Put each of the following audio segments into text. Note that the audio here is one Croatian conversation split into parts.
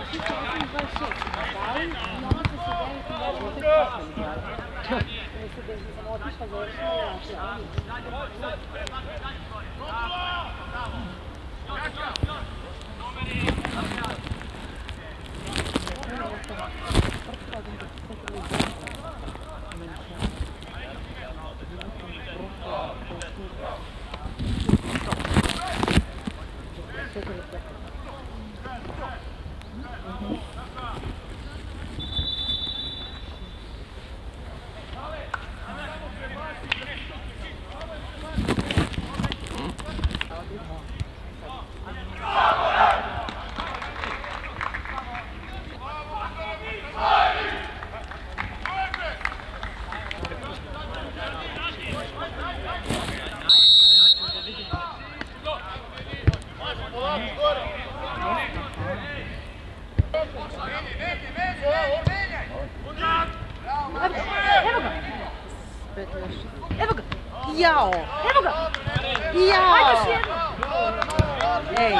Evo ga! Jao! Evo ga! Jao! Ajde još jedno! Ej!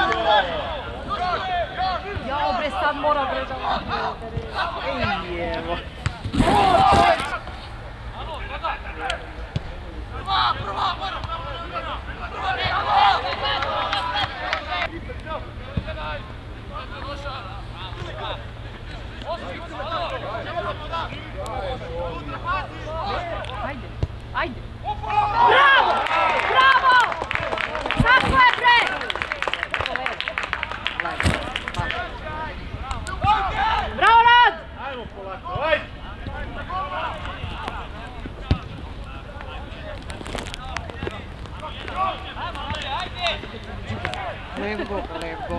Jao bre, sad mora bre da... Ej, evo! Ajde! Ajde! Bravo! Bravo! Tako je bre! Bravo Rad! Ajmo polako, ajde! Lep gol.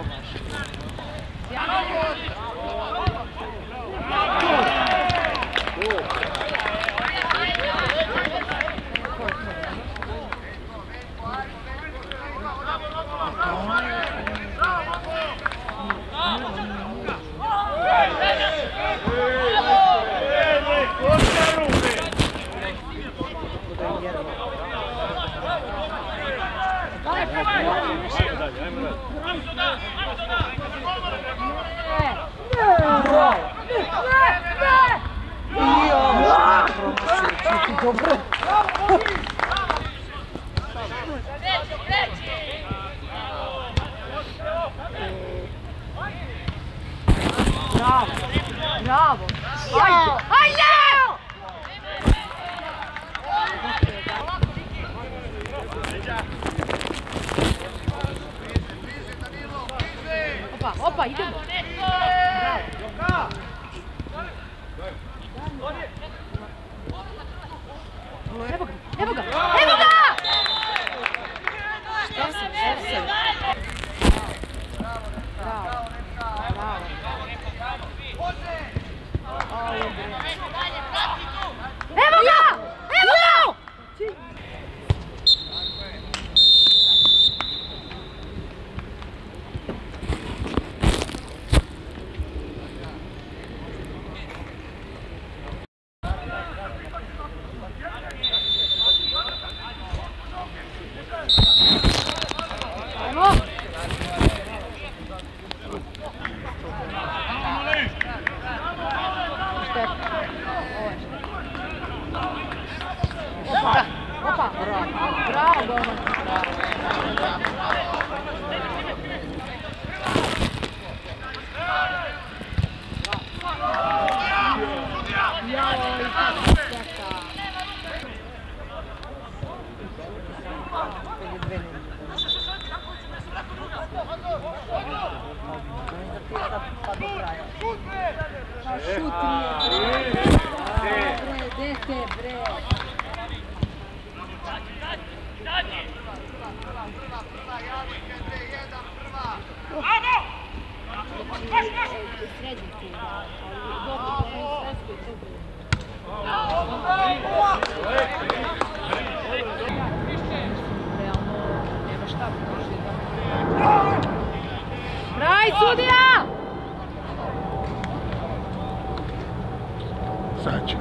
Dobro. Bravo. Ajde. Ajde. Opa, idemo. Bravo. Evo ga! Šta se? Bravo. Evo ga! Opa! Bravo, golman! Dete, bre! Braj, sudija! Sad će.